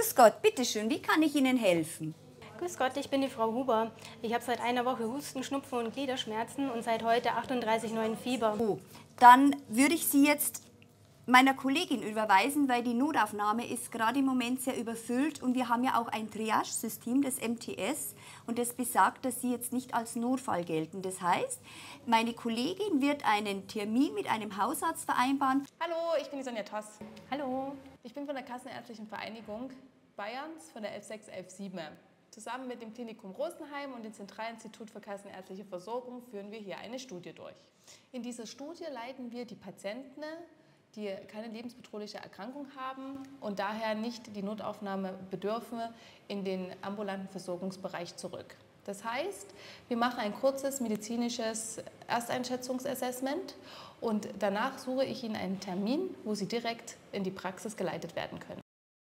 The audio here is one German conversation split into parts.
Grüß Gott, bitteschön, wie kann ich Ihnen helfen? Grüß Gott, ich bin die Frau Huber. Ich habe seit einer Woche Husten, Schnupfen und Gliederschmerzen und seit heute 38,9 Fieber. Oh, dann würde ich Sie jetzt meiner Kollegin überweisen, weil die Notaufnahme ist gerade im Moment sehr überfüllt und wir haben ja auch ein Triage-System, das MTS, und das besagt, dass Sie jetzt nicht als Notfall gelten. Das heißt, meine Kollegin wird einen Termin mit einem Hausarzt vereinbaren. Hallo, ich bin die Sonja Toss. Hallo. Ich bin von der Kassenärztlichen Vereinigung Bayerns von der 11617. Zusammen mit dem Klinikum Rosenheim und dem Zentralinstitut für Kassenärztliche Versorgung führen wir hier eine Studie durch. In dieser Studie leiten wir die Patienten, die keine lebensbedrohliche Erkrankung haben und daher nicht die Notaufnahme bedürfen, in den ambulanten Versorgungsbereich zurück. Das heißt, wir machen ein kurzes medizinisches Ersteinschätzungsassessment und danach suche ich Ihnen einen Termin, wo Sie direkt in die Praxis geleitet werden können.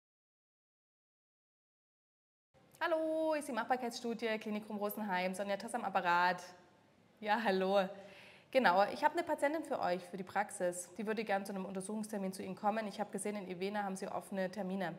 Hallo, ist die Machbarkeitsstudie, Klinikum Rosenheim, Sonja Toss am Apparat. Ja, hallo. Genau, ich habe eine Patientin für euch, für die Praxis. Die würde gerne zu einem Untersuchungstermin zu Ihnen kommen. Ich habe gesehen, in Evena haben Sie offene Termine.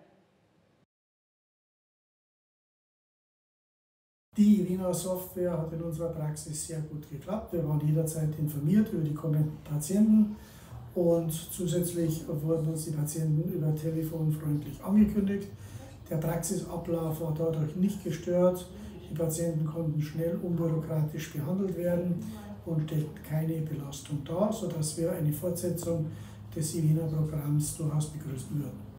Die Evena-Software hat in unserer Praxis sehr gut geklappt. Wir waren jederzeit informiert über die kommenden Patienten und zusätzlich wurden uns die Patienten über Telefon freundlich angekündigt. Der Praxisablauf war dadurch nicht gestört. Die Patienten konnten schnell unbürokratisch behandelt werden und stellten keine Belastung dar, sodass wir eine Fortsetzung des Evena-Programms durchaus begrüßen würden.